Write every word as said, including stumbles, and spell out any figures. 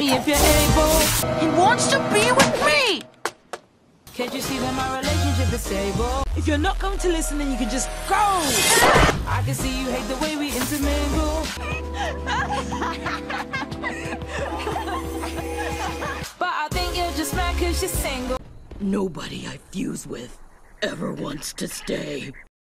me if you're able. He wants to be with me. Can't you see that my relationship is stable? If you're not going to listen, then you can just go. I can see you hate the way we intermingle. But I think you're just mad cause you're single. Nobody I fuse with ever wants to stay.